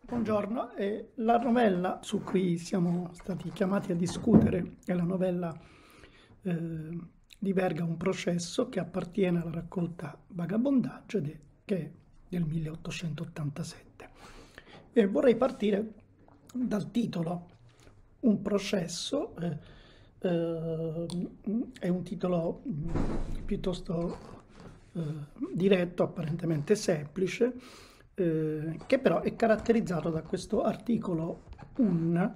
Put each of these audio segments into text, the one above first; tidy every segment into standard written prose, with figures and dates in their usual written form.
Buongiorno, la novella su cui siamo stati chiamati a discutere è la novella di Verga Un processo, che appartiene alla raccolta Vagabondaggio che è del 1887. E vorrei partire dal titolo. Un processo è un titolo piuttosto diretto, apparentemente semplice, che però è caratterizzato da questo articolo un.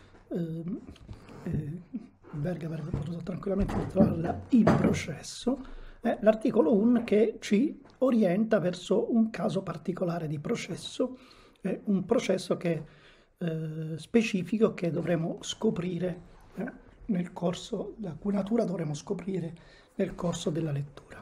Verga avrebbe potuto tranquillamente titolarla Il processo. L'articolo un che ci orienta verso un caso particolare di processo, un processo che specifico, che dovremo scoprire nel corso, la cui natura dovremo scoprire nel corso della lettura.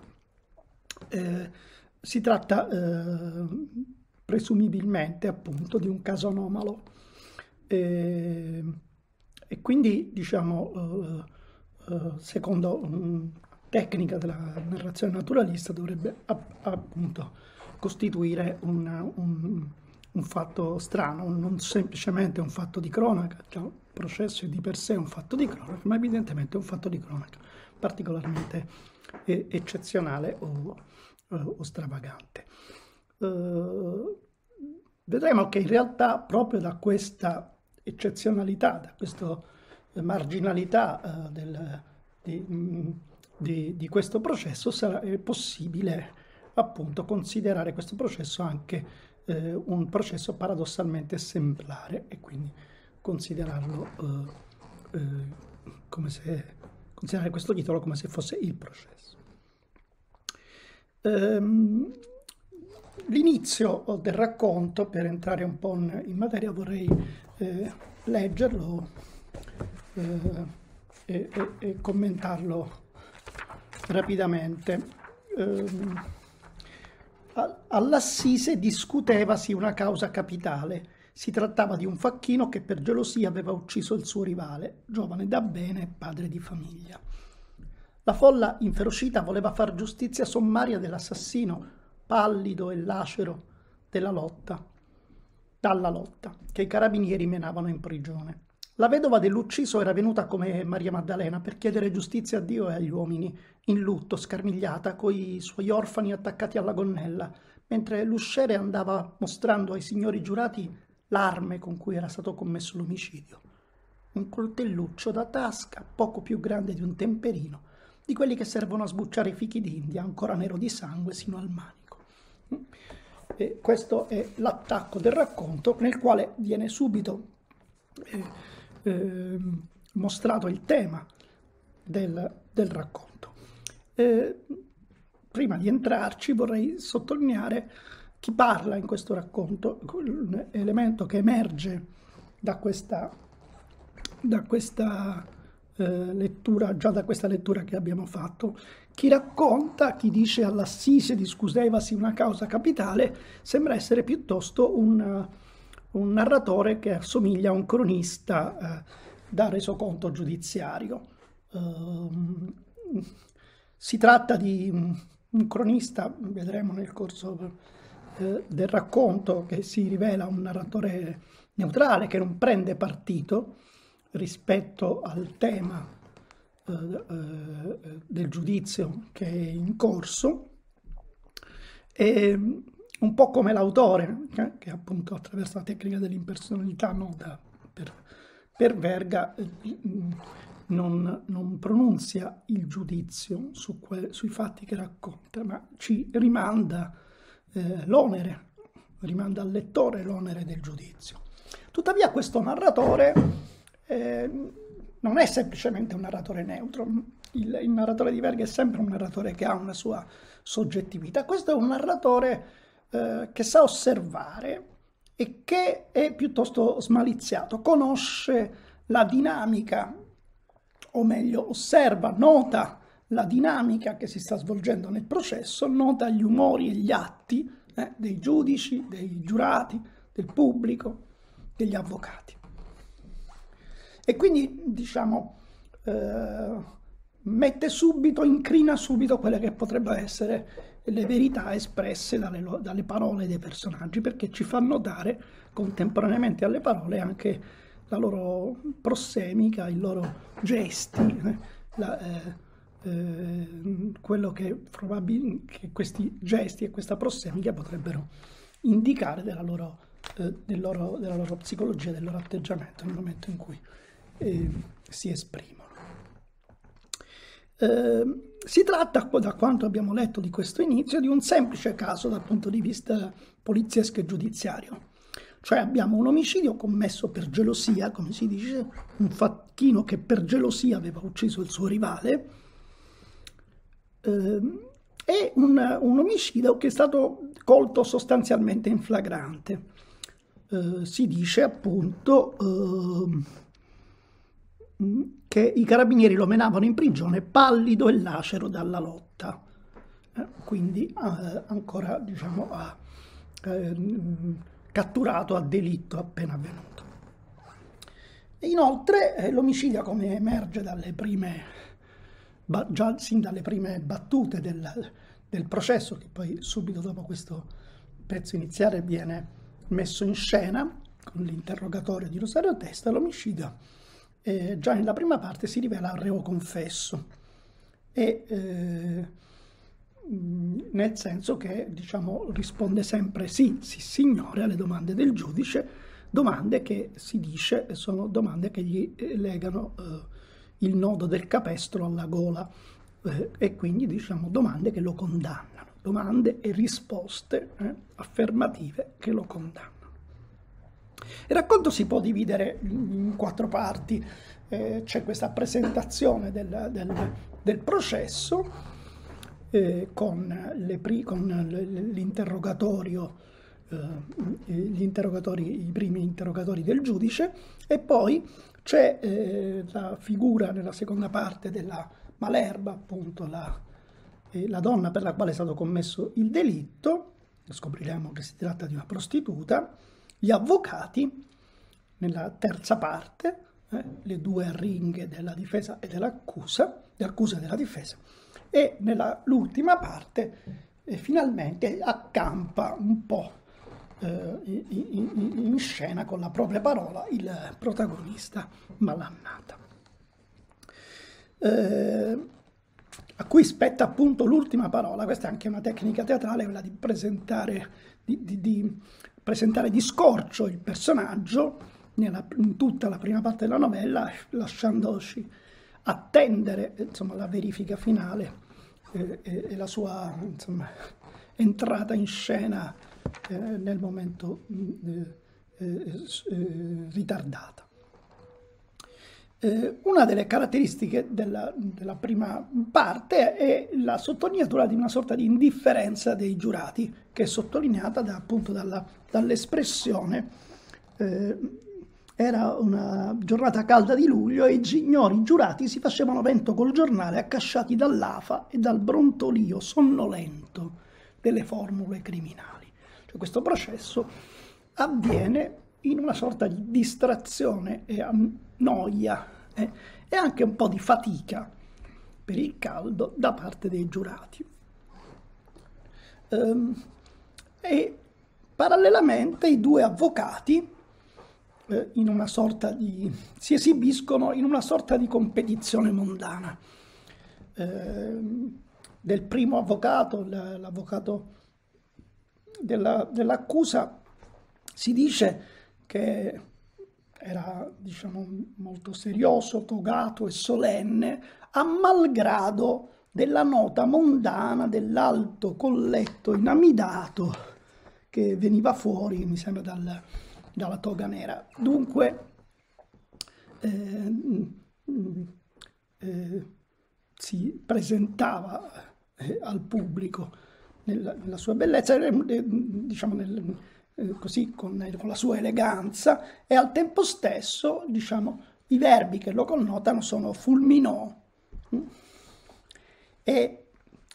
Si tratta presumibilmente appunto di un caso anomalo e quindi, diciamo, secondo tecnica della narrazione naturalista, dovrebbe appunto costituire un fatto strano, non semplicemente un fatto di cronaca. Il processo è di per sé un fatto di cronaca, ma evidentemente è un fatto di cronaca particolarmente eccezionale o stravagante. Vedremo che in realtà proprio da questa eccezionalità, da questa marginalità di questo processo sarà possibile appunto considerare questo processo anche un processo paradossalmente esemplare, e quindi considerarlo considerare questo titolo come se fosse il processo. L'inizio del racconto, per entrare un po' in materia, vorrei leggerlo e commentarlo rapidamente. All'Assise discutevasi una causa capitale. Si trattava di un facchino che per gelosia aveva ucciso il suo rivale, giovane da bene e padre di famiglia. La folla inferocita voleva far giustizia sommaria dell'assassino, pallido e lacero dalla lotta, che i carabinieri menavano in prigione. La vedova dell'ucciso era venuta come Maria Maddalena per chiedere giustizia a Dio e agli uomini, in lutto, scarmigliata, coi suoi orfani attaccati alla gonnella, mentre l'usciere andava mostrando ai signori giurati l'arme con cui era stato commesso l'omicidio. Un coltelluccio da tasca, poco più grande di un temperino, di quelli che servono a sbucciare i fichi d'India, ancora nero di sangue sino al manico. E questo è l'attacco del racconto, nel quale viene subito mostrato il tema del racconto. Prima di entrarci vorrei sottolineare chi parla in questo racconto, l'elemento che emerge da questa lettura, già da questa lettura che abbiamo fatto. Chi racconta, chi dice all'Assise discutevasi una causa capitale, sembra essere piuttosto un narratore che assomiglia a un cronista da resoconto giudiziario. Si tratta di un cronista, vedremo nel corso del racconto, che si rivela un narratore neutrale, che non prende partito rispetto al tema del giudizio che è in corso, e un po' come l'autore, che appunto attraverso la tecnica dell'impersonalità nota per Verga non pronunzia il giudizio sui fatti che racconta, ma ci rimanda rimanda al lettore l'onere del giudizio. Tuttavia questo narratore non è semplicemente un narratore neutro. Il narratore di Verga è sempre un narratore che ha una sua soggettività. Questo è un narratore che sa osservare e che è piuttosto smaliziato, conosce la dinamica, o meglio osserva, nota la dinamica che si sta svolgendo nel processo, nota gli umori e gli atti dei giudici, dei giurati, del pubblico, degli avvocati. E quindi, diciamo, incrina subito quelle che potrebbero essere le verità espresse dalle parole dei personaggi, perché ci fa notare contemporaneamente alle parole anche la loro prossemica, i loro gesti, quello che questi gesti e questa prossemica potrebbero indicare della loro psicologia, del loro atteggiamento nel momento in cui si esprimono. Si tratta, da quanto abbiamo letto di questo inizio, di un semplice caso dal punto di vista poliziesco e giudiziario. Cioè abbiamo un omicidio commesso per gelosia, come si dice, un facchino che per gelosia aveva ucciso il suo rivale, e un omicidio che è stato colto sostanzialmente in flagrante. Si dice appunto che i carabinieri lo menavano in prigione pallido e lacero dalla lotta, quindi ancora, diciamo, catturato a delitto appena avvenuto. E inoltre l'omicidio, come emerge già sin dalle prime battute del processo, che poi subito dopo questo pezzo iniziale viene messo in scena con l'interrogatorio di Rosario Testa, l'omicidio già nella prima parte si rivela reo confesso, e nel senso che, diciamo, risponde sempre sì signore alle domande del giudice, domande che si dice sono domande che gli legano il nodo del capestro alla gola, e quindi, diciamo, domande che lo condannano, domande e risposte affermative che lo condannano. Il racconto si può dividere in 4 parti. C'è questa presentazione del processo con l'interrogatorio, i primi interrogatori del giudice, e poi c'è la figura nella seconda parte della Malerba, appunto la donna per la quale è stato commesso il delitto. Scopriremo che si tratta di una prostituta, gli avvocati nella terza parte, le 2 arringhe della difesa e dell'accusa, l'accusa e della difesa, e nell'ultima parte finalmente accampa un po' in scena con la propria parola il protagonista Malannata, a cui spetta appunto l'ultima parola. Questa è anche una tecnica teatrale, quella di presentare di scorcio il personaggio in tutta la prima parte della novella, lasciandoci attendere, insomma, la verifica finale e la sua, insomma, entrata in scena nel momento ritardata. Una delle caratteristiche della prima parte è la sottolineatura di una sorta di indifferenza dei giurati, che è sottolineata appunto dall'espressione era una giornata calda di luglio e i signori giurati si facevano vento col giornale, accasciati dall'afa e dal brontolio sonnolento delle formule criminali. Cioè, questo processo avviene in una sorta di distrazione e noia e anche un po' di fatica per il caldo da parte dei giurati. E parallelamente i 2 avvocati si esibiscono in una sorta di competizione mondana. Del primo avvocato, l'avvocato dell'accusa, si dice che era, diciamo, molto serioso, togato e solenne, a malgrado della nota mondana dell'alto colletto inamidato che veniva fuori, mi sembra, dalla toga nera. Dunque si presentava al pubblico nella sua bellezza, diciamo, così con la sua eleganza, e al tempo stesso, diciamo, i verbi che lo connotano sono fulminò e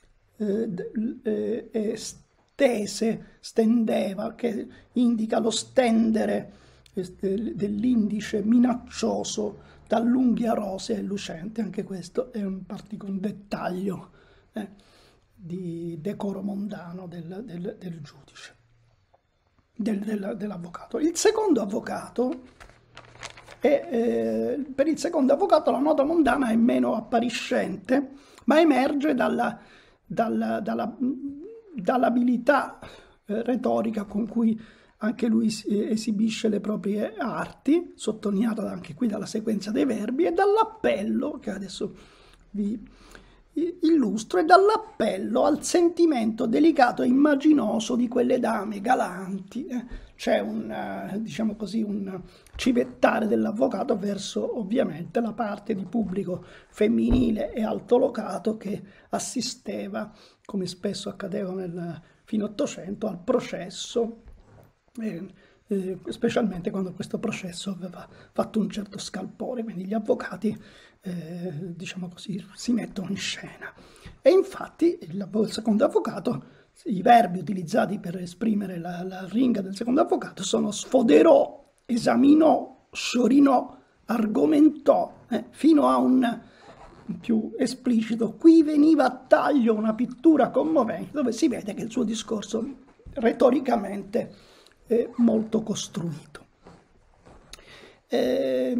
stendeva, che indica lo stendere dell'indice minaccioso dall'unghia rosea e lucente. Anche questo è un dettaglio di decoro mondano del giudice, dell'avvocato. Il secondo avvocato, per il secondo avvocato la nota mondana è meno appariscente, ma emerge dall'abilità retorica con cui anche lui esibisce le proprie arti, sottolineata anche qui dalla sequenza dei verbi, e dall'appello, che adesso vi illustro, e dall'appello al sentimento delicato e immaginoso di quelle dame galanti. C'è diciamo così, un civettare dell'avvocato verso ovviamente la parte di pubblico femminile e altolocato che assisteva, come spesso accadeva nel fine Ottocento, al processo, specialmente quando questo processo aveva fatto un certo scalpore, quindi gli avvocati diciamo così, si mettono in scena. E infatti il secondo avvocato, i verbi utilizzati per esprimere la ringa del secondo avvocato sono sfoderò, esaminò, sciorinò, argomentò, fino a un più esplicito: qui veniva a taglio una pittura commovente, dove si vede che il suo discorso retoricamente è molto costruito. E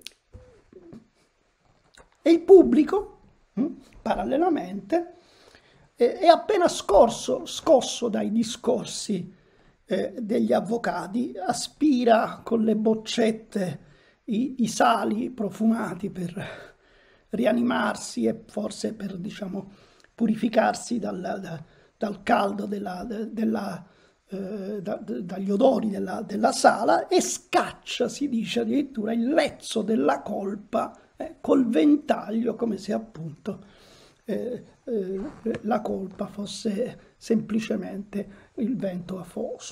il pubblico, parallelamente, è appena scosso dai discorsi degli avvocati, aspira con le boccette i sali profumati per rianimarsi e forse per, diciamo, purificarsi dal caldo dagli odori della sala, e scaccia, si dice addirittura, il lezzo della colpa col ventaglio, come se appunto la colpa fosse semplicemente un vento afoso.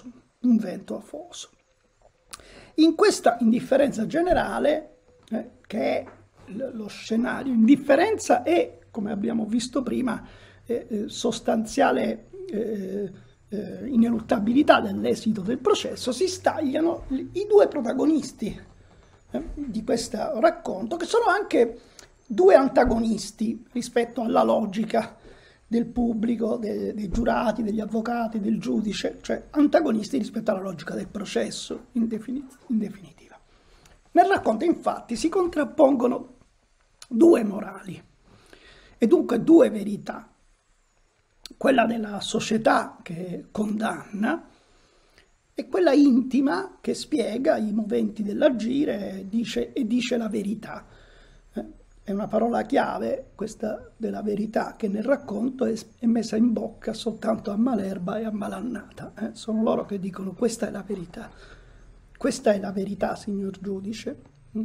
In questa indifferenza generale, che è lo scenario, indifferenza e, come abbiamo visto prima, sostanziale ineluttabilità dell'esito del processo, si stagliano i due protagonisti di questo racconto, che sono anche due antagonisti rispetto alla logica del pubblico, dei giurati, degli avvocati, del giudice, cioè antagonisti rispetto alla logica del processo in definitiva. Nel racconto infatti si contrappongono due morali e dunque due verità: quella della società che condanna e quella intima che spiega i moventi dell'agire e dice la verità. È una parola chiave, questa della verità, che nel racconto è messa in bocca soltanto a Malerba e a Malannata. Sono loro che dicono: questa è la verità. Questa è la verità, signor giudice,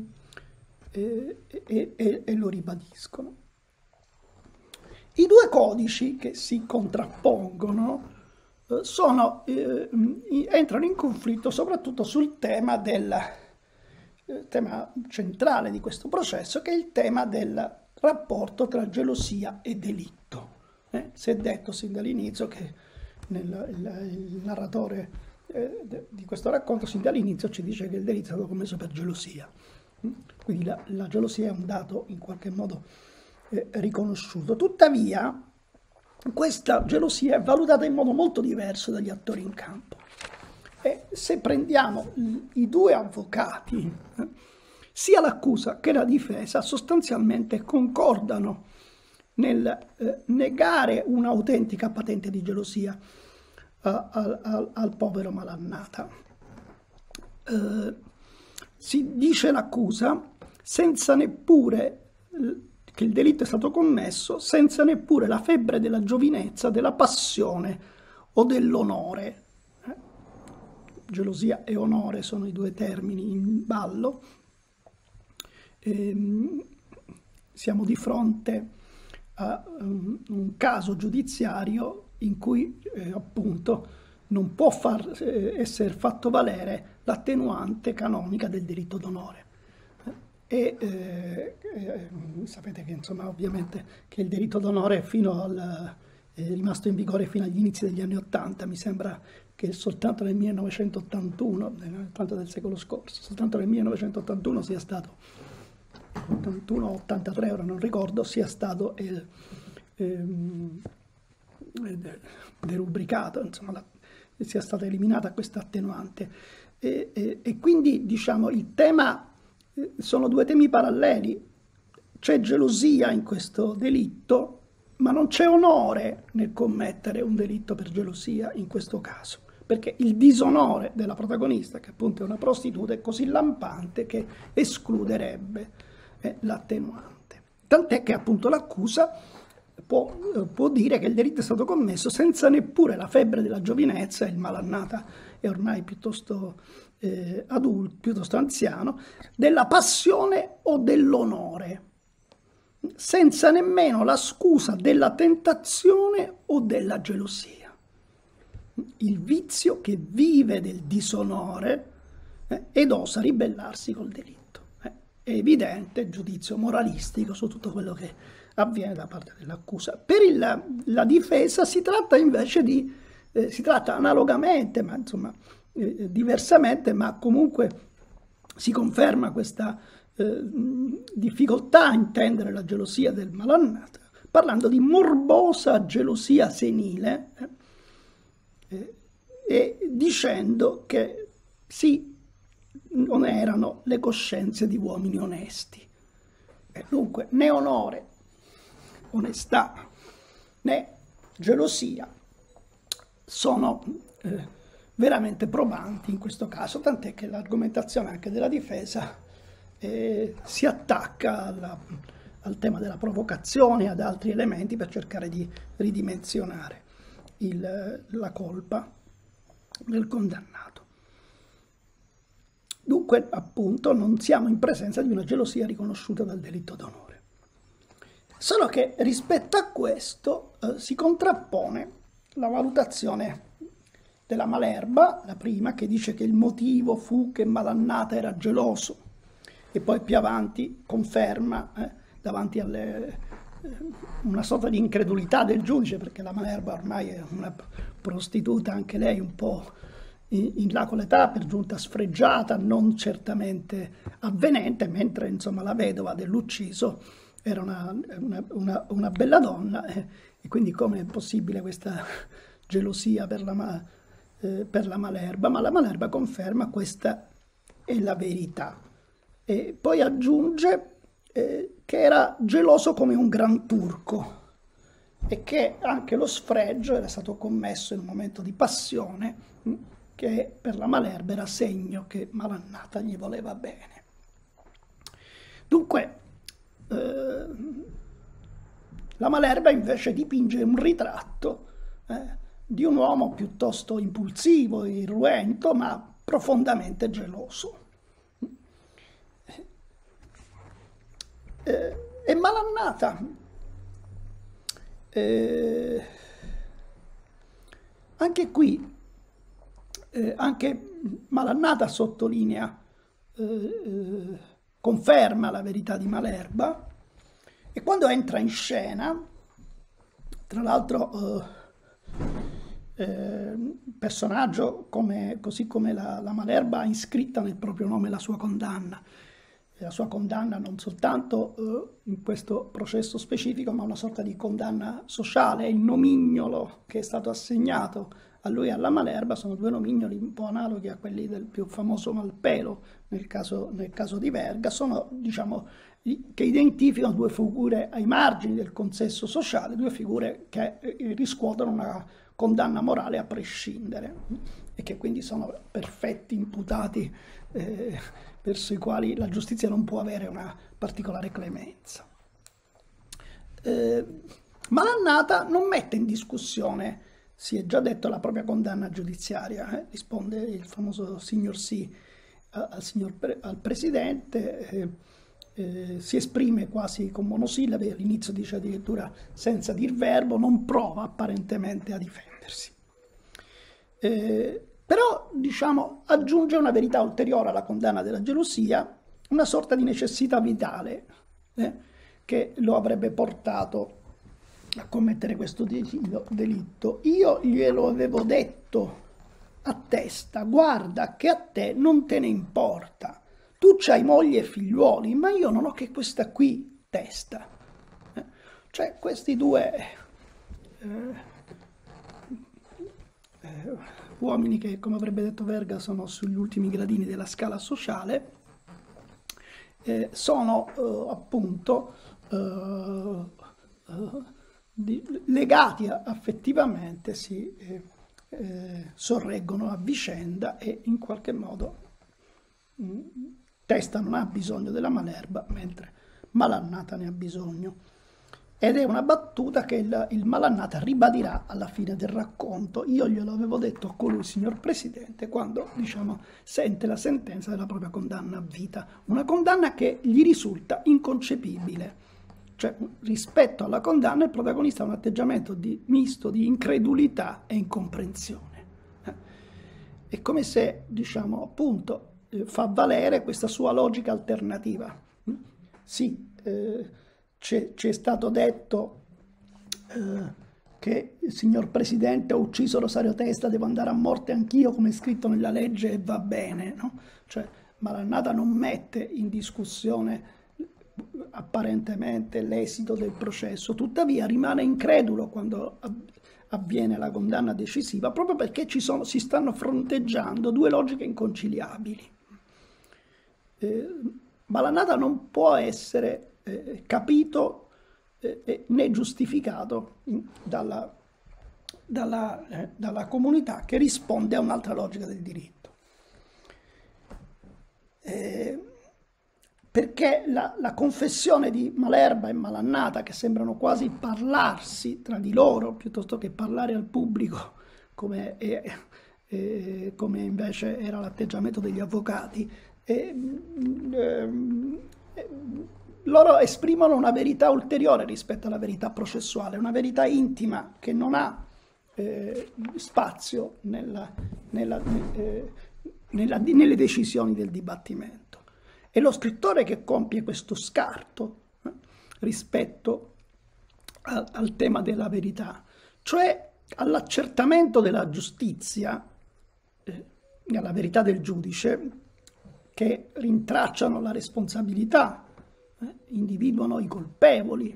e lo ribadiscono. I due codici che si contrappongono entrano in conflitto soprattutto sul tema tema centrale di questo processo, che è il tema del rapporto tra gelosia e delitto. Si è detto sin dall'inizio che il narratore di questo racconto sin dall'inizio ci dice che il delitto è stato commesso per gelosia. Quindi la gelosia è un dato in qualche modo riconosciuto. Tuttavia questa gelosia è valutata in modo molto diverso dagli attori in campo. E se prendiamo i due avvocati, sia l'accusa che la difesa sostanzialmente concordano nel negare un'autentica patente di gelosia al povero Malannata. Si dice l'accusa senza neppure che il delitto è stato commesso, senza neppure la febbre della giovinezza, della passione o dell'onore. Gelosia e onore sono i due termini in ballo. Siamo di fronte a un caso giudiziario in cui appunto non può essere fatto valere l'attenuante canonica del delitto d'onore. Sapete che insomma ovviamente che il delitto d'onore è rimasto in vigore fino agli inizi degli anni '80, mi sembra che soltanto nel 1981, tanto del secolo scorso, soltanto nel 1981 sia stato, 81 o 83 ora non ricordo, sia stato derubricato, insomma, sia stata eliminata questa attenuante. E quindi, diciamo, il tema, sono due temi paralleli. C'è gelosia in questo delitto, ma non c'è onore nel commettere un delitto per gelosia in questo caso, perché il disonore della protagonista, che appunto è una prostituta, è così lampante che escluderebbe l'attenuante. Tant'è che appunto l'accusa può dire che il delitto è stato commesso senza neppure la febbre della giovinezza, il malannata è ormai piuttosto adulto, piuttosto anziano, della passione o dell'onore, senza nemmeno la scusa della tentazione o della gelosia. Il vizio che vive del disonore ed osa ribellarsi col delitto. È evidente giudizio moralistico su tutto quello che avviene da parte dell'accusa. Per la difesa si tratta invece si tratta analogamente, ma insomma diversamente, ma comunque si conferma questa difficoltà a intendere la gelosia del malannato, parlando di morbosa gelosia senile e dicendo che sì, non erano le coscienze di uomini onesti. E dunque né onore, onestà né gelosia sono veramente probanti in questo caso, tant'è che l'argomentazione anche della difesa si attacca al tema della provocazione e ad altri elementi per cercare di ridimensionare la colpa del condannato. Dunque, appunto, non siamo in presenza di una gelosia riconosciuta dal delitto d'onore. Solo che rispetto a questo si contrappone la valutazione della Malerba, la prima, che dice che il motivo fu che Malannata era geloso, e poi più avanti conferma davanti a una sorta di incredulità del giudice, perché la Malerba ormai è una prostituta, anche lei un po' in là con l'età, per giunta sfregiata, non certamente avvenente, mentre insomma la vedova dell'ucciso era una bella donna, e quindi come è possibile questa gelosia per la Malerba? Ma la Malerba conferma questa è la verità, e poi aggiunge che era geloso come un gran turco e che anche lo sfregio era stato commesso in un momento di passione, che per la Malerba era segno che Malannata gli voleva bene. Dunque, la Malerba invece dipinge un ritratto di un uomo piuttosto impulsivo, irruento, ma profondamente geloso. E Malannata anche qui anche Malannata sottolinea, conferma la verità di Malerba, e quando entra in scena, tra l'altro personaggio così come la Malerba ha iscritta nel proprio nome la sua condanna non soltanto in questo processo specifico, ma una sorta di condanna sociale. Il nomignolo che è stato assegnato a lui e alla Malerba sono due nomignoli un po' analoghi a quelli del più famoso Malpelo nel caso di Verga, sono, diciamo, che identificano due figure ai margini del consesso sociale, due figure che riscuotono una condanna morale a prescindere e che quindi sono perfetti imputati verso i quali la giustizia non può avere una particolare clemenza. Malannata non mette in discussione, si è già detto, la propria condanna giudiziaria, risponde il famoso signor sì al presidente, si esprime quasi con monosillabi, all'inizio dice addirittura senza dir verbo, non prova apparentemente a difendersi. Però, diciamo, aggiunge una verità ulteriore alla condanna della gelosia, una sorta di necessità vitale che lo avrebbe portato a commettere questo delitto. Io glielo avevo detto a testa, guarda che a te non te ne importa, tu c'hai moglie e figliuoli, ma io non ho che questa qui, testa. Cioè questi due uomini che, come avrebbe detto Verga, sono sugli ultimi gradini della scala sociale, sono appunto legati affettivamente, si sorreggono a vicenda e in qualche modo Testa non ha bisogno della Malerba, mentre Malannata ne ha bisogno. Ed è una battuta che il Malannata ribadirà alla fine del racconto. Io glielo avevo detto a colui, signor Presidente, quando, diciamo, sente la sentenza della propria condanna a vita. Una condanna che gli risulta inconcepibile. Cioè, rispetto alla condanna, il protagonista ha un atteggiamento misto di incredulità e incomprensione. È come se, diciamo, appunto, fa valere questa sua logica alternativa. Sì, ci è stato detto che il signor Presidente ha ucciso Rosario Testa, devo andare a morte anch'io come è scritto nella legge e va bene, no? Cioè, Malannata non mette in discussione apparentemente l'esito del processo, tuttavia rimane incredulo quando avviene la condanna decisiva, proprio perché si stanno fronteggiando due logiche inconciliabili. Malannata non può essere capito né giustificato dalla comunità che risponde a un'altra logica del diritto. Perché la confessione di Malerba e Malannata, che sembrano quasi parlarsi tra di loro piuttosto che parlare al pubblico, come invece era l'atteggiamento degli avvocati, loro esprimono una verità ulteriore rispetto alla verità processuale, una verità intima che non ha spazio nelle decisioni del dibattimento. È lo scrittore che compie questo scarto rispetto al tema della verità, cioè all'accertamento della giustizia, alla verità del giudice, che rintracciano la responsabilità, individuano i colpevoli,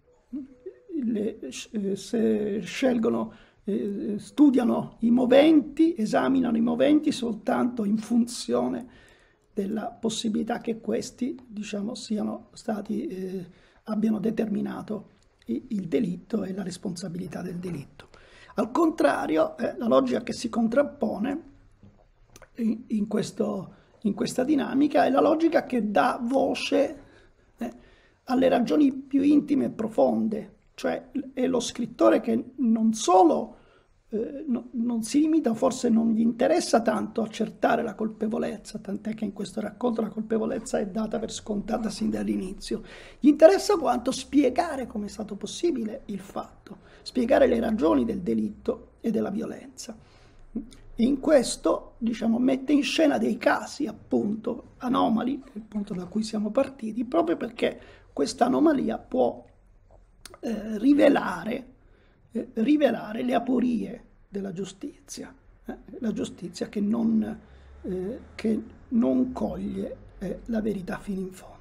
studiano i moventi, esaminano i moventi soltanto in funzione della possibilità che questi, diciamo, abbiano determinato il delitto e la responsabilità del delitto. Al contrario, la logica che si contrappone in questa dinamica è la logica che dà voce alle ragioni più intime e profonde, cioè è lo scrittore che non solo non si limita, forse non gli interessa tanto accertare la colpevolezza, tant'è che in questo racconto la colpevolezza è data per scontata sin dall'inizio, gli interessa quanto spiegare come è stato possibile il fatto, spiegare le ragioni del delitto e della violenza. E in questo, diciamo, mette in scena dei casi, appunto, anomali, il punto da cui siamo partiti, proprio perché questa anomalia può rivelare le aporie della giustizia, la giustizia che non coglie la verità fino in fondo.